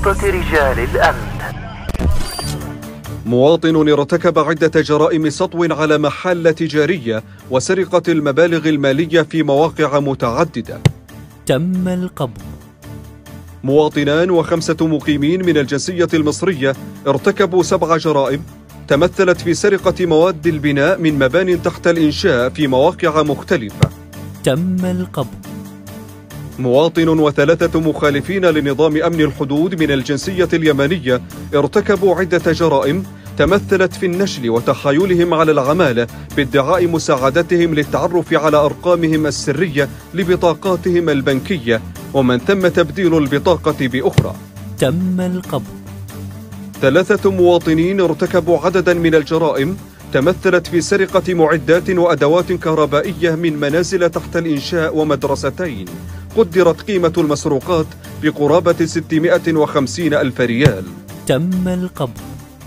بسلطة رجال الأمن. مواطن ارتكب عدة جرائم سطو على محل تجارية وسرقة المبالغ المالية في مواقع متعددة. تم القبض. مواطنان و5 مقيمين من الجنسية المصرية ارتكبوا 7 جرائم تمثلت في سرقة مواد البناء من مبان تحت الإنشاء في مواقع مختلفة. تم القبض. مواطن و3 مخالفين لنظام أمن الحدود من الجنسية اليمنية ارتكبوا عدة جرائم تمثلت في النشل وتحايلهم على العمالة بادعاء مساعدتهم للتعرف على أرقامهم السرية لبطاقاتهم البنكية، ومن ثم تبديل البطاقة بأخرى. تم القبض. 3 مواطنين ارتكبوا عددا من الجرائم تمثلت في سرقة معدات وأدوات كهربائية من منازل تحت الإنشاء ومدرستين، قدرت قيمة المسروقات بقرابة 650 ألف ريال. تم القبض.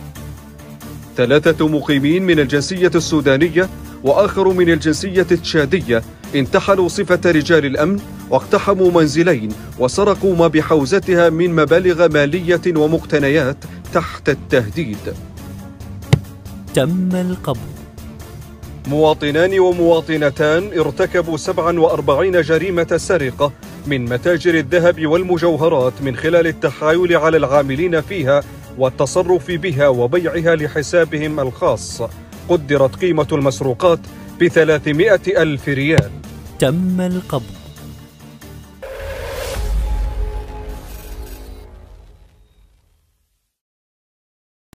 3 مقيمين من الجنسية السودانية وآخر من الجنسية التشادية انتحلوا صفة رجال الأمن واقتحموا منزلين وسرقوا ما بحوزتها من مبالغ مالية ومقتنيات تحت التهديد. تم القبض. مواطنان ومواطنتان ارتكبوا 47 جريمة سرقة من متاجر الذهب والمجوهرات من خلال التحايل على العاملين فيها والتصرف بها وبيعها لحسابهم الخاص، قدرت قيمة المسروقات ب300 ألف ريال. تم القبض.